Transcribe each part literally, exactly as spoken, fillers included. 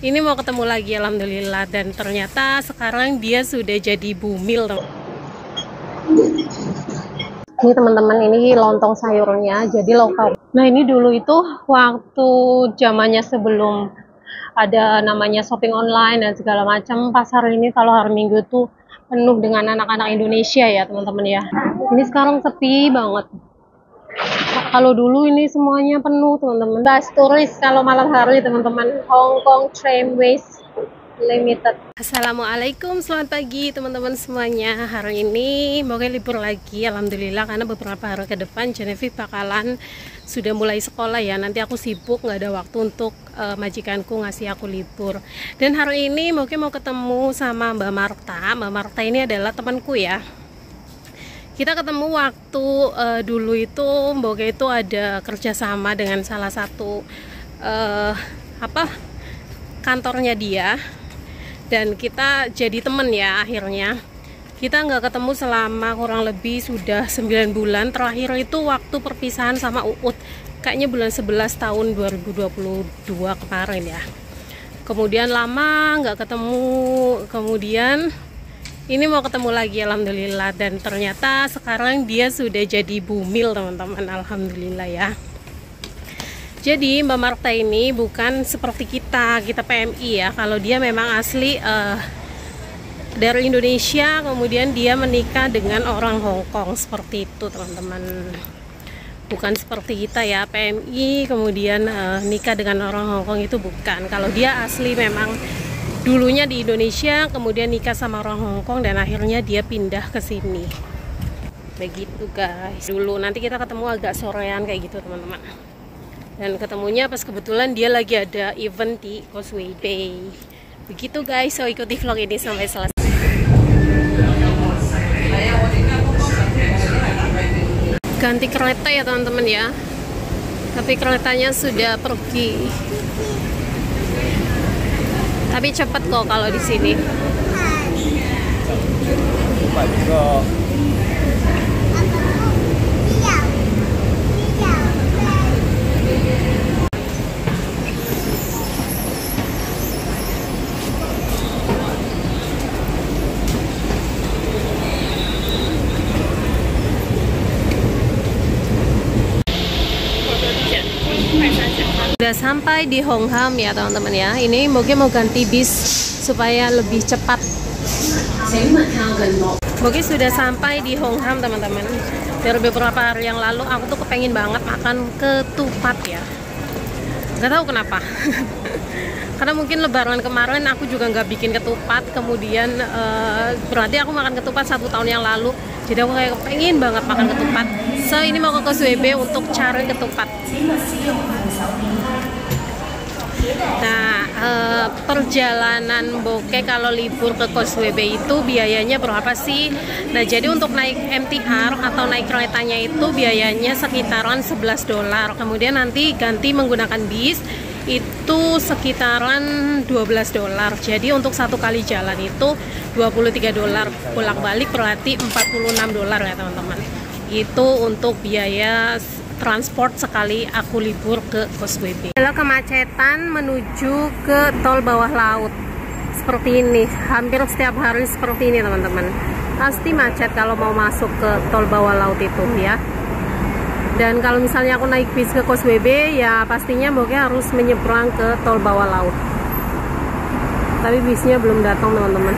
Ini mau ketemu lagi alhamdulillah, dan ternyata sekarang dia sudah jadi bumil. Ini teman-teman, ini lontong sayurnya jadi lokal. Nah ini dulu itu waktu zamannya sebelum ada namanya shopping online dan segala macam, pasar ini kalau hari Minggu tuh penuh dengan anak-anak Indonesia ya teman-teman ya. Ini sekarang sepi banget. Kalau dulu ini semuanya penuh teman-teman. Bus turis kalau malam hari teman-teman, Hong Kong Tramways Limited. Assalamualaikum, selamat pagi teman-teman semuanya. Hari ini mau libur lagi alhamdulillah, karena beberapa hari ke depan Genevieve bakalan sudah mulai sekolah ya. Nanti aku sibuk, nggak ada waktu untuk uh, majikanku ngasih aku libur. Dan hari ini mungkin mau ketemu sama Mbak Marta. Mbak Marta ini adalah temanku ya. Kita ketemu waktu uh, dulu itu Mbak itu ada kerjasama dengan salah satu uh, apa kantornya dia, dan kita jadi temen ya. Akhirnya kita nggak ketemu selama kurang lebih sudah sembilan bulan. Terakhir itu waktu perpisahan sama Uut, kayaknya bulan sebelas tahun dua ribu dua puluh dua kemarin ya. Kemudian lama nggak ketemu, kemudian ini mau ketemu lagi alhamdulillah, dan ternyata sekarang dia sudah jadi bumil teman-teman, alhamdulillah ya. Jadi Mbak Marta ini bukan seperti kita, kita P M I ya. Kalau dia memang asli uh, dari Indonesia, kemudian dia menikah dengan orang Hong Kong, seperti itu teman-teman. Bukan seperti kita ya, P M I kemudian uh, nikah dengan orang Hong Kong, itu bukan. Kalau dia asli memang dulunya di Indonesia, kemudian nikah sama orang Hong Kong, dan akhirnya dia pindah ke sini. Begitu guys. Dulu nanti kita ketemu agak sorean kayak gitu teman-teman. Dan ketemunya pas kebetulan dia lagi ada event di Causeway Bay. Begitu guys, so ikuti vlog ini sampai selesai. Ganti kereta ya teman-teman ya. Tapi keretanya sudah pergi. Tapi cepet kok kalau di sini. Sudah sampai di Hong Ham ya teman-teman ya. Ini mungkin mau ganti bis supaya lebih cepat. Mungkin sudah sampai di Hong Ham teman-teman. Dari beberapa hari yang lalu aku tuh kepengen banget makan ketupat ya. Gak tahu kenapa. Karena mungkin lebaran kemarin aku juga nggak bikin ketupat. Kemudian uh, berarti aku makan ketupat satu tahun yang lalu. Jadi aku kayak kepengen banget makan ketupat. So ini mau ke Causeway Bay untuk cari ketupat. Nah, eh, perjalanan bokeh kalau libur ke Causeway Bay itu biayanya berapa sih? Nah, jadi untuk naik M T R atau naik keretanya itu biayanya sekitaran sebelas dolar. Kemudian nanti ganti menggunakan bis itu sekitaran dua belas dolar. Jadi untuk satu kali jalan itu dua puluh tiga dolar. Bolak-balik berarti empat puluh enam dolar ya teman-teman. Itu untuk biaya transport sekali aku libur ke Causeway Bay. Adalah kemacetan menuju ke tol bawah laut seperti ini, hampir setiap hari seperti ini teman-teman. Pasti macet kalau mau masuk ke tol bawah laut itu ya. Dan kalau misalnya aku naik bis ke Causeway Bay ya pastinya mungkin harus menyeberang ke tol bawah laut. Tapi bisnya belum datang teman-teman.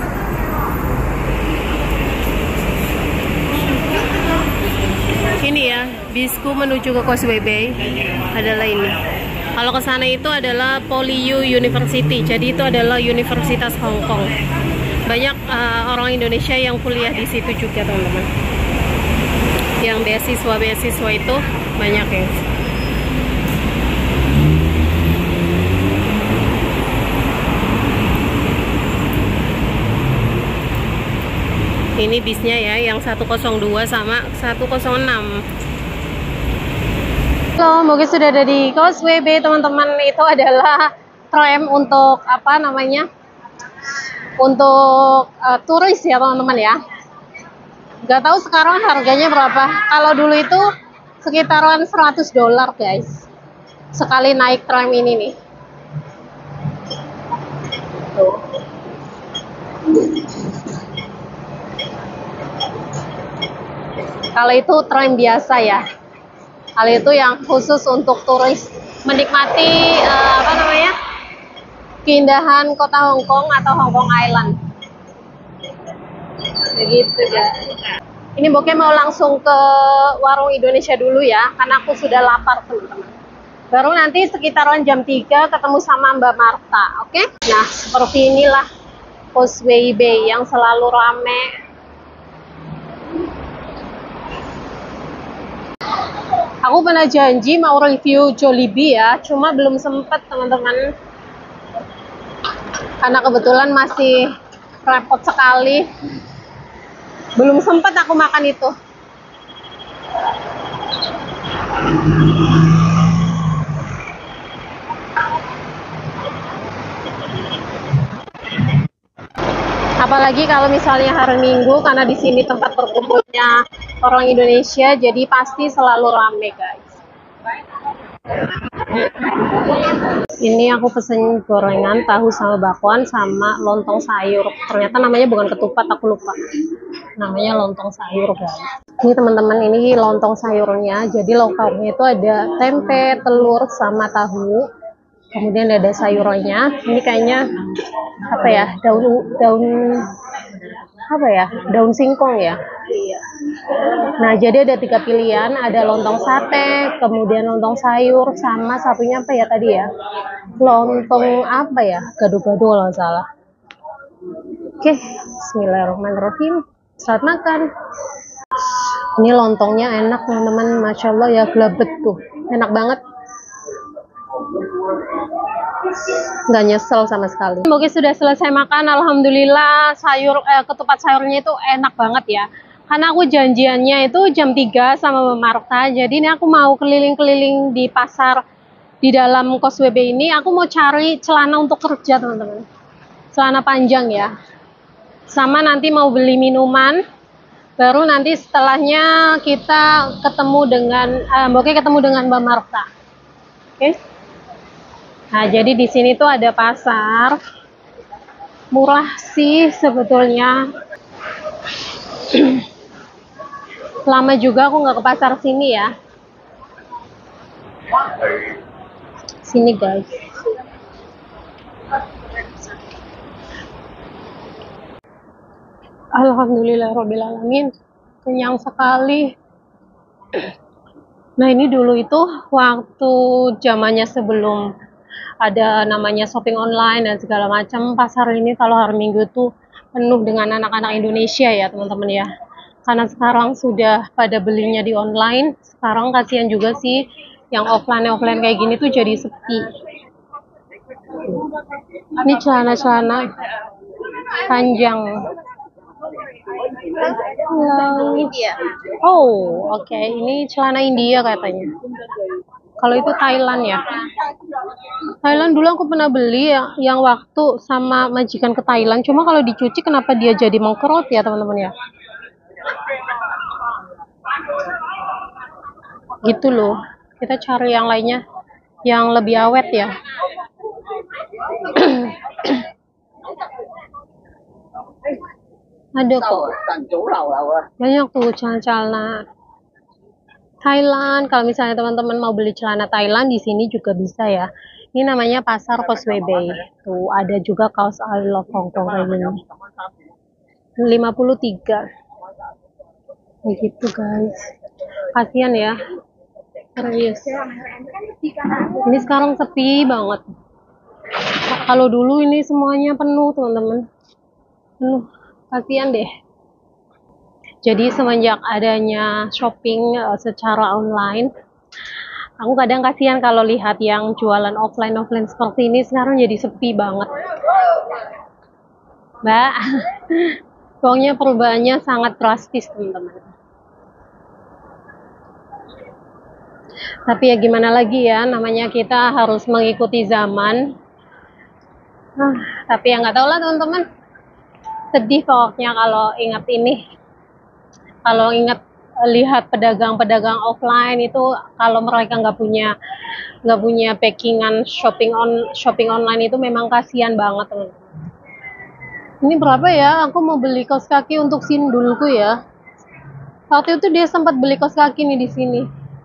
Ini ya, bisku menuju ke Causeway Bay adalah ini. Kalau ke sana itu adalah PolyU University, jadi itu adalah Universitas Hong Kong. Banyak uh, orang Indonesia yang kuliah di situ juga teman-teman. Yang beasiswa-beasiswa itu banyak ya. Ini bisnya ya, yang seratus dua sama seratus enam. Halo, mungkin sudah ada di Causeway Bay teman-teman. Itu adalah tram untuk apa namanya? Untuk uh, turis ya teman-teman ya. Gak tahu sekarang harganya berapa. Kalau dulu itu sekitaran seratus dolar guys. Sekali naik tram ini nih. Tuh. Kalau itu tren biasa ya. Kalau itu yang khusus untuk turis menikmati uh, apa namanya keindahan kota Hong Kong atau Hong Kong Island. Begitu ya. Ini Boke mau langsung ke warung Indonesia dulu ya, karena aku sudah lapar teman-teman. Baru nanti sekitaran jam tiga ketemu sama Mbak Marta, oke? Okay? Nah, seperti inilah Causeway Bay yang selalu rame. Aku pernah janji mau review Jollibee ya, cuma belum sempat teman-teman. Karena kebetulan masih repot sekali. Belum sempat aku makan itu. Apalagi kalau misalnya hari Minggu, karena di sini tempat berkumpulnya orang Indonesia, jadi pasti selalu rame guys. Ini aku pesen gorengan tahu sama bakwan sama lontong sayur. Ternyata namanya bukan ketupat, aku lupa. Namanya lontong sayur guys. Ini teman-teman, ini lontong sayurnya. Jadi lauknya itu ada tempe, telur sama tahu. Kemudian ada sayurnya. Ini kayaknya apa ya? Daun daun apa ya? Daun singkong ya. Nah, jadi ada tiga pilihan, ada lontong sate, kemudian lontong sayur, sama satunya apa ya tadi ya? Lontong apa ya? Gado-gado kalau nggak salah. Oke, bismillahirrahmanirrahim. Selamat makan. Ini lontongnya enak teman-teman, masya Allah ya, gelabet tuh, enak banget. Nggak nyesel sama sekali. Oke, sudah selesai makan, alhamdulillah. Sayur eh, ketupat sayurnya itu enak banget ya. Karena aku janjiannya itu jam tiga sama Mbak Marta. Jadi ini aku mau keliling-keliling di pasar di dalam Causeway Bay ini. Aku mau cari celana untuk kerja teman-teman. Celana panjang ya. Sama nanti mau beli minuman. Baru nanti setelahnya kita ketemu dengan eh, Oke ketemu dengan Mbak Marta. Oke. Nah, jadi di sini tuh ada pasar. Murah sih sebetulnya. Lama juga aku nggak ke pasar sini ya. Sini guys. Alhamdulillahirobbilalamin, kenyang sekali. Nah, ini dulu itu waktu zamannya sebelum ada namanya shopping online dan segala macam, pasar ini kalau hari Minggu tuh penuh dengan anak-anak Indonesia ya teman-teman ya. Karena sekarang sudah pada belinya di online, sekarang kasihan juga sih yang offline-offline kayak gini tuh jadi sepi. Ini celana-celana panjang. Hello. Oh, oke. Okay. Ini celana India katanya. Kalau itu Thailand ya. Thailand dulu aku pernah beli ya, yang waktu sama majikan ke Thailand. Cuma kalau dicuci kenapa dia jadi mengkerut ya teman-teman ya. Gitu loh. Kita cari yang lainnya yang lebih awet ya. Ada kok. Banyak tuh celana-celana Thailand. Kalau misalnya teman-teman mau beli celana Thailand di sini juga bisa ya. Ini namanya pasar Causeway Bay. Tuh ada juga kaos I Love Hong Kong kayak gini. lima puluh tiga. Begitu guys. Kasihan ya. Serius. Ini sekarang sepi banget. Kalau dulu ini semuanya penuh teman-teman. Penuh. Kasihan deh. Jadi semenjak adanya shopping uh, secara online, aku kadang kasihan kalau lihat yang jualan offline-offline seperti ini sekarang jadi sepi banget. Mbak, pokoknya perubahannya sangat drastis teman-teman. Tapi ya gimana lagi ya, namanya kita harus mengikuti zaman. Nah, tapi ya nggak tahu lah teman-teman. Sedih pokoknya kalau ingat ini. Kalau ingat lihat pedagang-pedagang offline itu, kalau mereka nggak punya nggak punya packingan shopping on shopping online itu memang kasihan banget teman-teman. Ini berapa ya? Aku mau beli kaos kaki untuk sindulku ya. Waktu itu dia sempat beli kaos kaki nih di sini.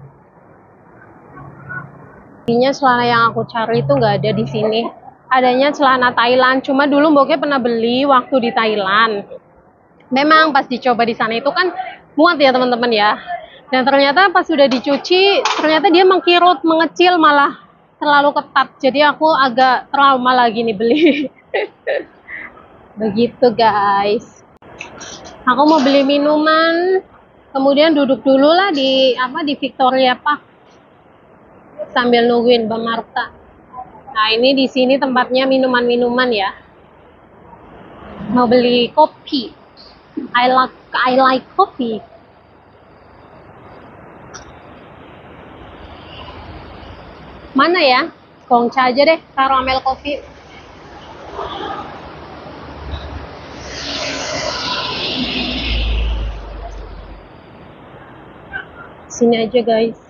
Intinya celana yang aku cari itu nggak ada di sini. Adanya celana Thailand. Cuma dulu Mboknya pernah beli waktu di Thailand. Memang pas dicoba di sana itu kan muat ya teman-teman ya. Dan ternyata pas sudah dicuci, ternyata dia mengkirut, mengecil, malah terlalu ketat. Jadi aku agak trauma lagi nih beli. Begitu guys. Aku mau beli minuman, kemudian duduk dulu lah di apa di Victoria Park sambil nungguin Mbak Marta. Nah ini di sini tempatnya minuman-minuman ya. Mau beli kopi. I like I like kopi. Mana ya? Gongcha aja deh, caramel kopi. Sini aja guys.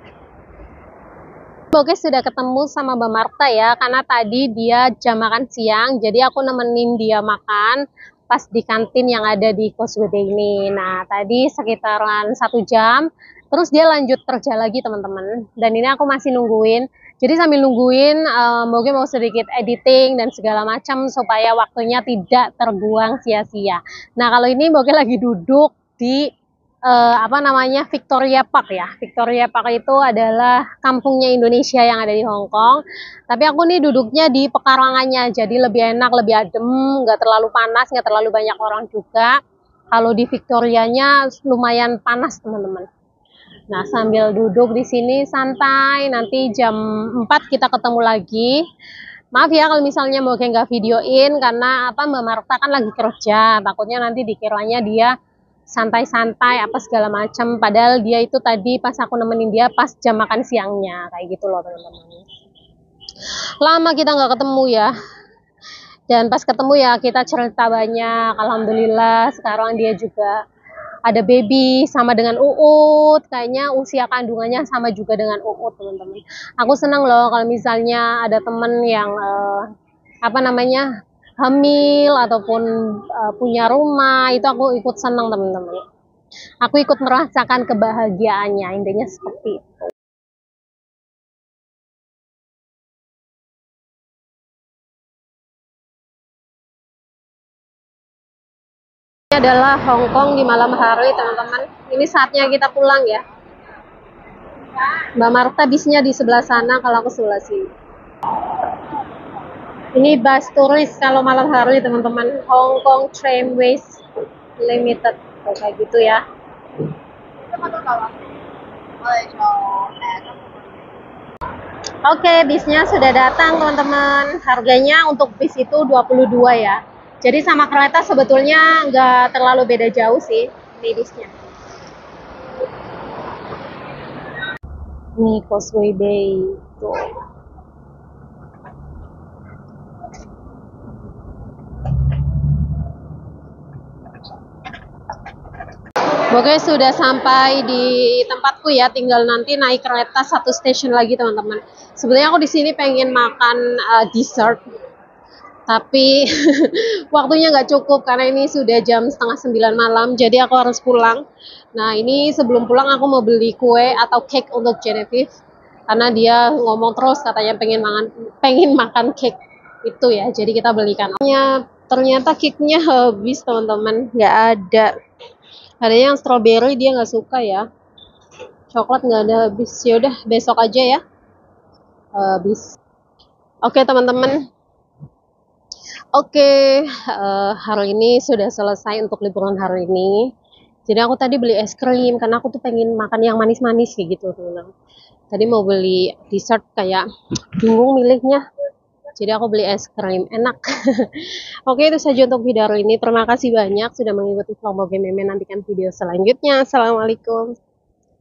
Oke, sudah ketemu sama Mbak Marta ya, karena tadi dia jam makan siang, jadi aku nemenin dia makan pas di kantin yang ada di Causeway ini. Nah, tadi sekitaran satu jam, terus dia lanjut kerja lagi teman-teman. Dan ini aku masih nungguin. Jadi sambil nungguin, um, mungkin mau sedikit editing dan segala macam supaya waktunya tidak terbuang sia-sia. Nah, kalau ini mungkin lagi duduk di Uh, apa namanya Victoria Park ya. Victoria Park itu adalah kampungnya Indonesia yang ada di Hong Kong. Tapi aku nih duduknya di pekarangannya, jadi lebih enak, lebih adem, nggak terlalu panas, nggak terlalu banyak orang juga. Kalau di Victorianya lumayan panas teman-teman. Nah sambil duduk di sini santai, nanti jam empat kita ketemu lagi. Maaf ya kalau misalnya mau nggak videoin karena apa Mbak Marta kan lagi kerja, takutnya nanti dikiranya dia santai-santai apa segala macam, padahal dia itu tadi pas aku nemenin dia pas jam makan siangnya kayak gitu loh teman-teman. Lama kita nggak ketemu ya, dan pas ketemu ya kita cerita banyak. Alhamdulillah sekarang dia juga ada baby sama dengan Uut, kayaknya usia kandungannya sama juga dengan Uut teman-teman. Aku senang loh kalau misalnya ada temen yang uh, apa namanya hamil ataupun uh, punya rumah, itu aku ikut senang teman-teman. Aku ikut merasakan kebahagiaannya, intinya seperti itu. Ini adalah Hong Kong di malam hari teman-teman. Ini saatnya kita pulang ya. Mbak Marta bisnya di sebelah sana, kalau aku sebelah sini. Ini bus turis kalau malam hari teman-teman, Hong Kong Tramways Limited, oh, kayak gitu ya. Oke, bisnya sudah datang teman-teman. Harganya untuk bis itu dua puluh dua ya. Jadi sama kereta sebetulnya nggak terlalu beda jauh sih ini bisnya. Ini Causeway Bay tuh. Oke, sudah sampai di tempatku ya, tinggal nanti naik kereta satu stasiun lagi teman-teman. Sebenarnya aku di sini pengen makan uh, dessert, tapi waktunya nggak cukup karena ini sudah jam setengah sembilan malam, jadi aku harus pulang. Nah ini sebelum pulang aku mau beli kue atau cake untuk Genevieve, karena dia ngomong terus katanya pengen makan pengen makan cake itu ya, jadi kita belikan. Ternyata cake-nya habis teman-teman, nggak ada. Ada yang strawberry dia nggak suka ya, coklat nggak ada, habis. Ya udah besok aja ya, habis. Oke teman-teman, oke uh, hari ini sudah selesai untuk liburan hari ini. Jadi aku tadi beli es krim karena aku tuh pengen makan yang manis-manis kayak gitu teman-teman. Tadi mau beli dessert kayak bingung milihnya, jadi aku beli es krim, enak. Oke, itu saja untuk video hari ini. Terima kasih banyak sudah mengikuti vlog Moge Meme. Nantikan video selanjutnya. Assalamualaikum.